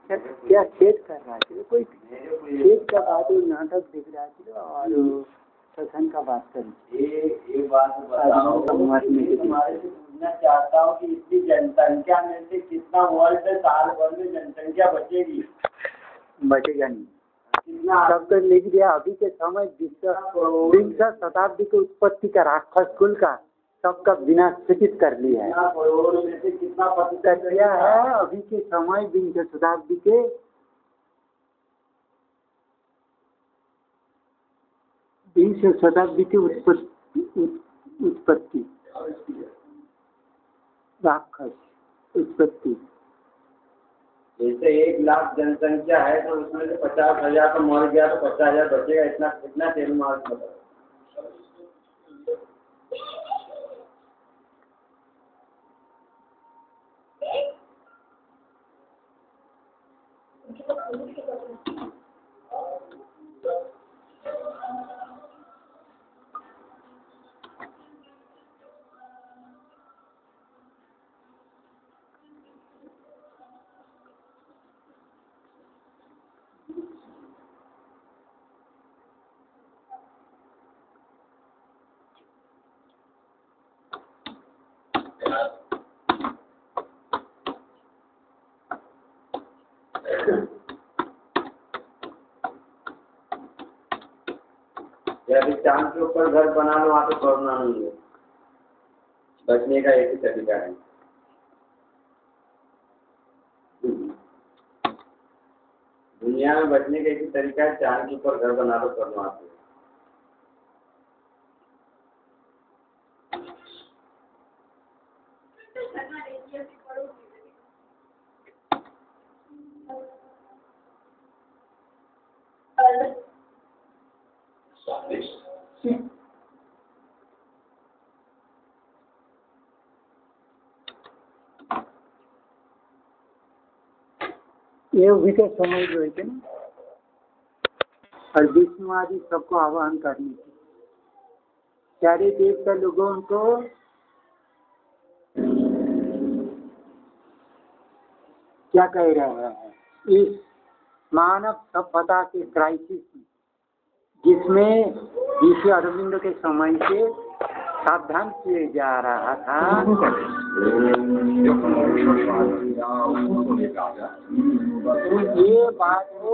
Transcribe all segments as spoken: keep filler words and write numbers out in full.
क्या खेत कर रहा है कोई खेत का बात नाटक दिख रहा है और सत्संग का बात करें। ये बात बताओ, मैं पूछना चाहता हूँ कि इतनी जनसंख्या में से कितना वर्ल्ड साल भर में जनसंख्या बचेगी? बचेगा नहीं, सब तो लिख दिया। अभी के समय विंश शताब्दी की उत्पत्ति का राक्षस कुल का सबका विनाश सूचित कर लिया है। कितना प्रतिशत क्या है अभी के समय विंश शताब्दी के विंश शताब्दी की उत्पत्ति उत्पत्ति राक्षस उत्पत्ति। जैसे एक लाख जनसंख्या है तो उसमें से पचास हजार तो मर गया तो पचास हजार बचेगा। इतना कितना तेल मार्क बताओ। यदि चांद के ऊपर घर बना लो वहाँ तो छोड़ना नहीं है। बचने का एक ही तरीका है। दुनिया में बचने का एक ही तरीका है, चांद के ऊपर घर बना लो छोड़ना आते। ये भी तो समझ रहे थे ना। और विष्णु आदि सबको आह्वान करने की सारे देश के लोगों को क्या कह रहे हैं इस मानव सभ्यता के क्राइसिस जिसमें ऋषि अरविंद के समय से सावधान किए जा रहा था। तो ये बात को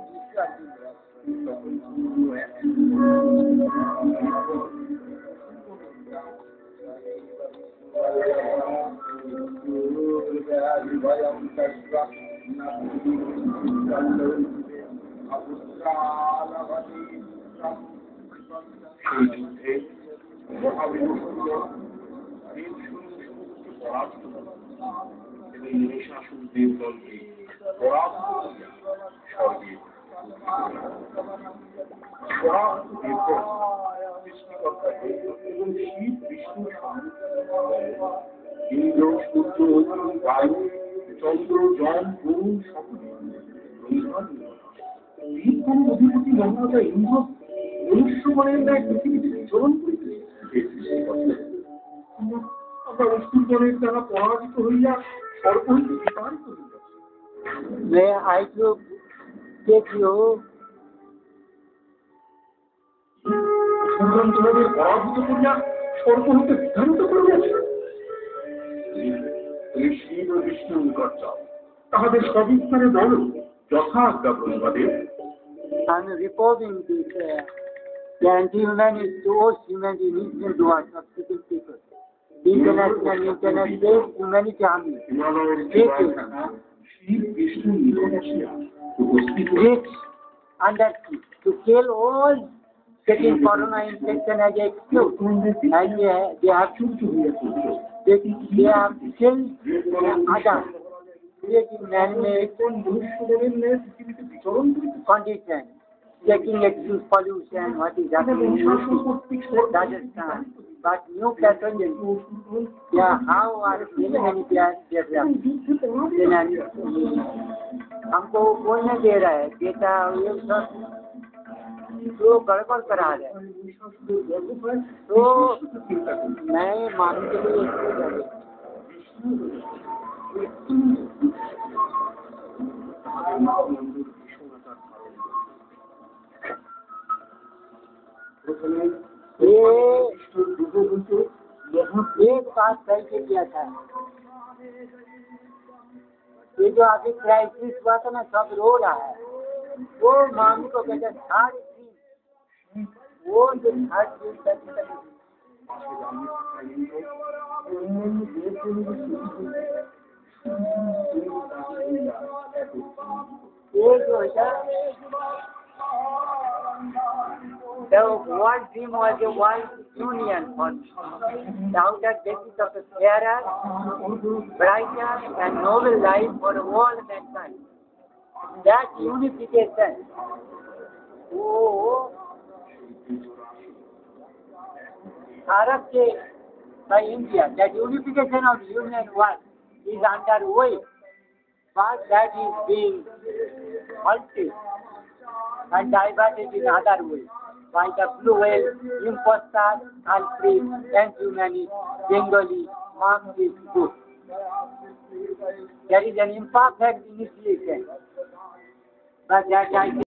ইন্দ্র সূর্য বায়ু চন্দ্র জল বরুণ সকলে এই কোন অধিপতি মহারাজা ইন্দ্র মনুষ্য মনের ন্যায় পৃথিবীতে বিচরণ করিতেছে। আমরা অসুরগণের দ্বারা পরাজিত হইয়া স্বর্গ হইতে বিতাড়িত হইয়াছি। मैं आई जो देखियो তোমাদের পরাজিত করিয়া স্বর্গ হইতে বিতাড়িত করিয়াছে। শিব ও বিষ্ণু নিকট যাও, তাহাদের সবিস্তারে বল যথা আজ্ঞা Brahmadev. I'm reporting this uh, the anti-humanist those humanity needs to us substitute people. International internet based humanity army. Shiva Vishnu নিকট আসিয়া উপস্থিত rich under to kill all taking corona infection as an excuse. And they, they have they, they have killed others, creating man-made conditions, taking excuse pollution, what is happening in Rajasthan. But new pathogens, yeah, how are many many developed? हमको कोई नहीं दे रहा है, देता ये सब तो गड़बड़ करा रहे हैं। तो मैं मानने के लिए ये एक बात सही के किया था, ये जो अभी क्राइसिस हुआ था ना, सब रो रहा है, वो मामी को कहते थर्ड थी, वो जो थर्ड थी ये जो है the world dream was a world union for me. The outer basis of a fairer, brighter and noble life for all mankind. That unification, oh, Arab by India, that unification of union world is underway, but that is being halted and diverted in other ways by the blue whale, imposters, culprits, and humanist, Bengali, Marxist group. There is an imperfect initiation, but that I